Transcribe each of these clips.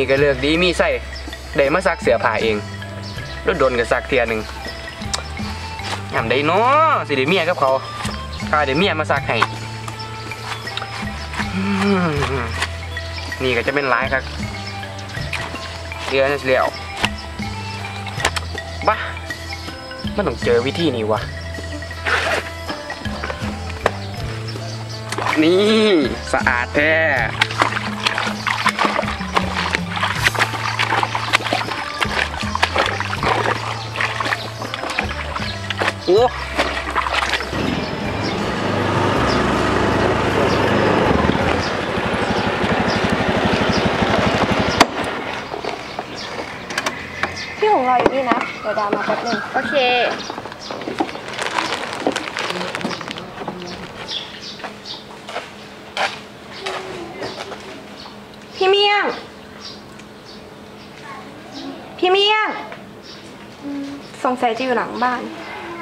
นี่ก็เลือกดีมีใส่ได้มาซักเสื้อผ้าเองแล้วโดนก็ซักเทียนึงยามใดเนาะสิได้เมียกับเขาข้าได้เมียมาซักให้นี่ก็จะเป็นหลายครับเดือนเดียวบ้ามันต้องเจอวิธีนี้วะนี่สะอาดแท้โอ้พี่หงรออยู่นี่นะเดี๋ยวดาวมาแป๊บนึงโอเคพี่เมี่ยงสงสัยจะอยู่หลังบ้าน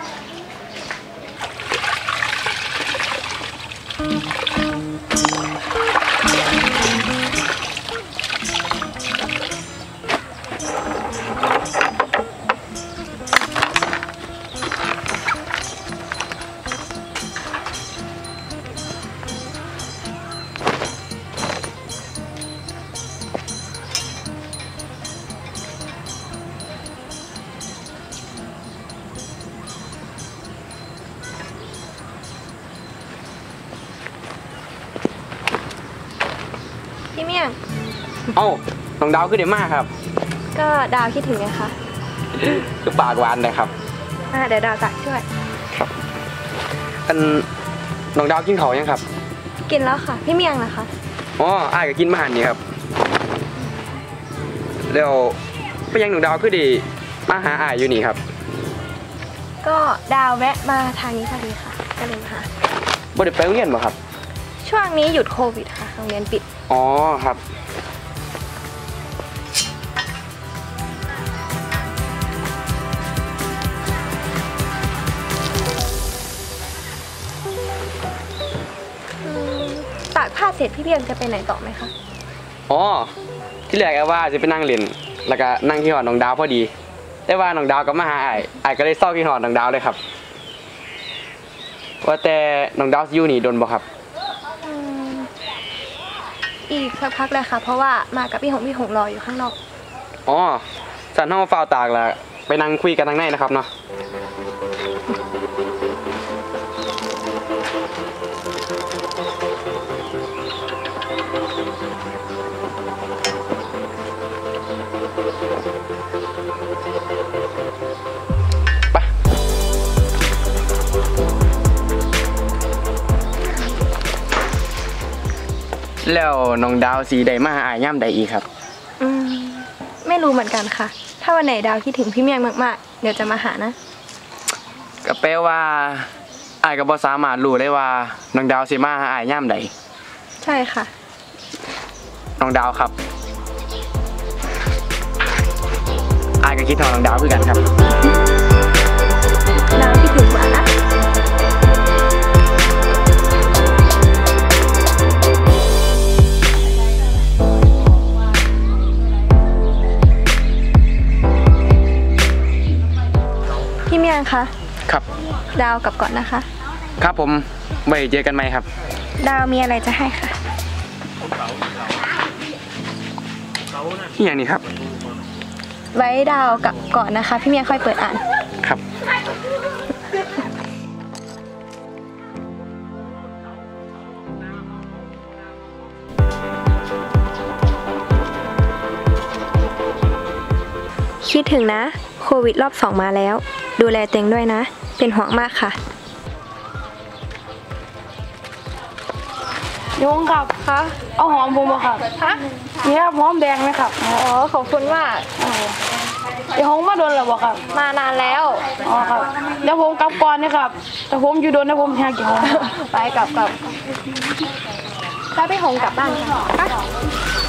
พี่เมี่ยงเอ้าน้องดาวขึ้นเดี๋ยวมากครับก็ดาวคิดถึงไงคะคือปากหวานเลยครับเดี๋ยวดาวตักช่วยครับน้องดาวกินเขายังครับกินแล้วค่ะพี่เมี่ยงนะคะอ๋ออ้ายก็กินมาหันนี่ครับแล้วไปยังน้องดาวคือดีมาหาอ้ายอยู่นี่ครับก็ดาวแวะมาทางนี้พอดีค่ะก็เลยมาหาบ่ได้ไปโรงเรียนบ่ครับช่วงนี้หยุดโควิดค่ะโรงเรียนปิดอ๋อครับตากผ้าเสร็จพี่เพียงจะไปไหนต่อไหมคะอ๋อที่แรกว่าจะไปนั่งเล่นแล้วก็นั่งที่หอน้องดาวพอดีแต่ว่าน้องดาวก็มาหาอ้ายก็เลยเศร้าที่หอน้องดาวเลยครับว่าแต่น้องดาวอยู่นี่โดนบ่ครับอีกสักพักเลยค่ะเพราะว่ามากับพี่หงรออยู่ข้างนอกอ๋อสันห้องฝ้าตากแล้วไปนั่งคุยกันทางในนะครับเนาะไปแล้วน้องดาวสีใดมาหาอ้ายย่ำใดอีกครับไม่รู้เหมือนกันค่ะถ้าวันไหนดาวคิดถึงพี่เมียงมากๆเดี๋ยวจะมาหานะก็แปลว่าอ้ายก็บ่สามารถรู้ได้ว่าน้องดาวสิมาหาอ้ายย่ำใดใช่ค่ะน้องดาวครับอ้ายก็คิดถึงน้องดาวคือกันครับดาวคิดถึงกว่านะพี่เมียงคะครับดาวกลับก่อนนะคะครับผมไว้เจอกันไหมครับดาวมีอะไรจะให้ค่ะที่อย่างนี้ครับไว้ดาวกลับก่อนนะคะพี่เมียงค่อยเปิดอ่านครับคิดถึงนะโควิดรอบ2มาแล้วดูแลตัวเองด้วยนะเป็นห่วงมากค่ะยุงครับคะเอาหอมผมมาครับฮะนี่ครับหอมแดงไหมครับอ๋อขอบคุณมากเดี๋ยวผมมาโดนหรือเปล่าครับมานานแล้วอ๋อครับเดี๋ยวผมกลับก่อนนะครับแต่ผมอยู่โดนนะผมแหกกี่หอมไปกลับแล้วพี่หงกลับบ้านค่ะ